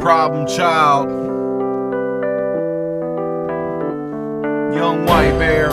problem child. Young white bear.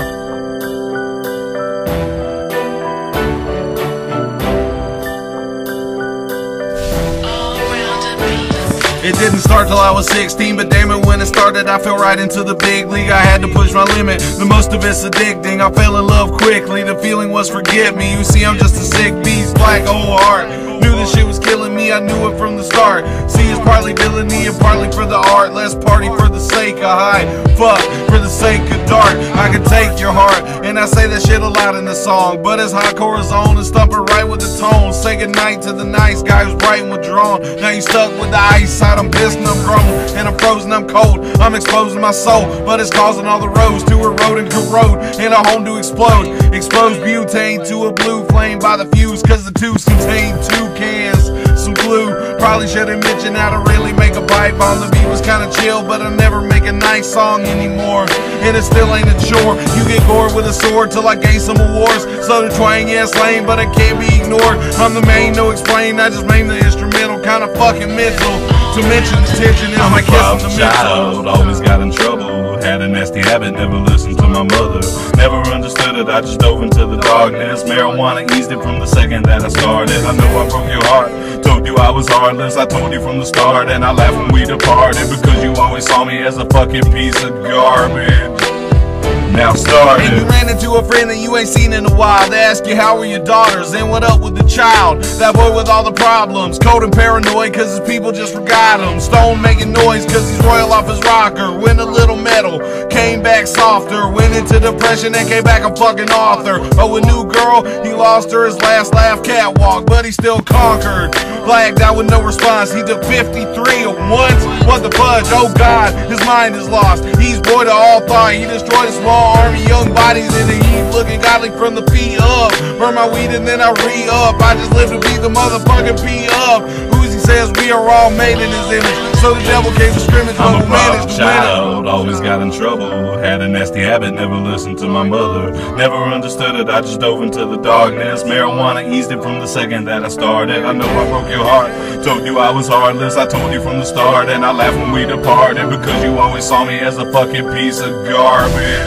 It didn't start till I was 16, but damn it, when it started, I fell right into the big league. I had to push my limit, the most of it's addicting. I fell in love quickly, the feeling was forget me. You see, I'm just a sick beast, black old heart. Knew this shit was killing me, I knew it from the start. See, it's partly villainy and partly for the art. Let's party for the sake of high, fuck for the sake of dark. I can take your heart, and I say that shit a lot in the song, but it's hardcore zone and stump it right with the tone. Say goodnight to the nice guy who's bright and withdrawn. Now you stuck with the ice side, I'm pissed and I'm grown, and I'm frozen, I'm cold. I'm exposing my soul, but it's causing all the roads to erode and corrode, and a home to explode. Expose butane to a blue flame by the fuse, cause the tubes contain 2 cans, some glue. Probably shouldn't mention how to really make a pipe on. The beat was kinda chill, but I never make a nice song anymore, and it still ain't a chore. You get gored with a sword till I gain some awards. So the twang, yeah, it's lame, but it can't be ignored. I'm the main, no explain, I just made the instrumental kinda fucking mental. To mention the tension is my kiss in the child, always got in trouble. Had a nasty habit, never listened to my mother. Never understood it, I just dove into the darkness. Marijuana eased it from the second that I started. I know I broke your heart, told you I was heartless. I told you from the start, and I laughed when we departed, because you always saw me as a fucking piece of garbage. Now started. And you ran into a friend that you ain't seen in a while. They ask you how were your daughters and what up with the child. That boy with all the problems, cold and paranoid cause his people just forgot him. Stone making noise cause he's royal off his rocker. Went a little metal, came back softer. Went into depression and came back a fucking author. Oh, a new girl, he lost her his last laugh catwalk, but he still conquered. Blacked out with no response, he took 53 at once. What the fudge, oh god, his mind is lost. He's void of all thought, he destroyed a small army, young bodies in the heat, looking godly from the feet up. Burn my weed and then I re-up. I just live to beat the motherfucking P up. Uzi says we are all made in his image, so the devil came to scrimmage, but we managed to child, always got in trouble. Had a nasty habit, never listened to my mother. Never understood it, I just dove into the darkness. Marijuana eased it from the second that I started. I know I broke your heart, told you I was heartless. I told you from the start, and I laughed when we departed, because you always saw me as a fucking piece of garbage.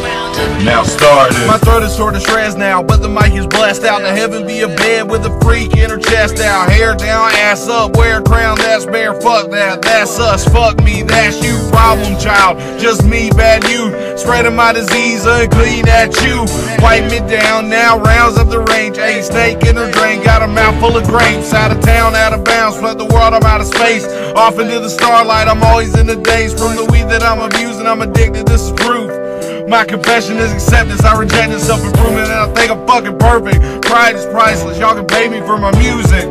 Now started. My throat is sort of shreds now, but the mic is blessed out. To heaven be a bed with a freak in her chest out. Hair down, ass up, wear a crown, that's bare. Fuck that, that's us, fuck me, that's you. Problem child, just me, bad youth. Spreading my disease unclean at you. Wipe me down now, rounds up the range. A snake in her drain, got a mouth full of grapes. Out of town, out of bounds, flood the world, I'm out of space. Off into the starlight, I'm always in the days. From the weed that I'm abusing, I'm addicted, this is proof. My confession is acceptance, I rejected self-improvement, and I think I'm fucking perfect. Pride is priceless, y'all can pay me for my music.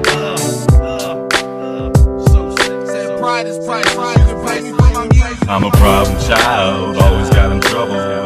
Pride is priceless, you can pay me for my music. I'm a problem child, always got in trouble.